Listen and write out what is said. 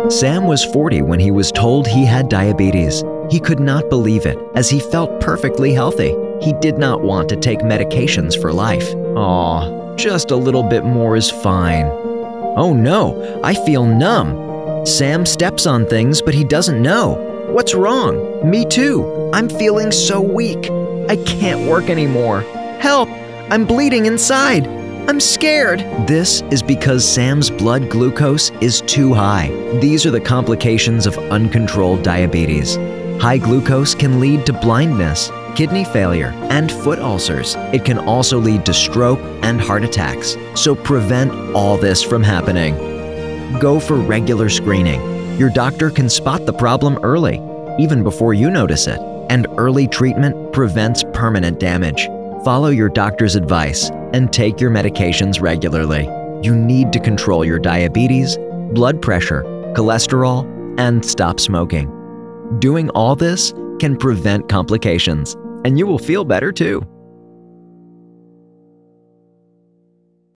Sam was 40 when he was told he had diabetes. He could not believe it, as he felt perfectly healthy. He did not want to take medications for life. Aw, just a little bit more is fine. Oh no, I feel numb. Sam steps on things, but he doesn't know. What's wrong? Me too. I'm feeling so weak. I can't work anymore. Help! I'm bleeding inside. I'm scared. This is because Sam's blood glucose is too high. These are the complications of uncontrolled diabetes. High glucose can lead to blindness, kidney failure, and foot ulcers. It can also lead to stroke and heart attacks. So prevent all this from happening. Go for regular screening. Your doctor can spot the problem early, even before you notice it. And early treatment prevents permanent damage. Follow your doctor's advice and take your medications regularly. You need to control your diabetes, blood pressure, cholesterol, and stop smoking. Doing all this can prevent complications, and you will feel better too.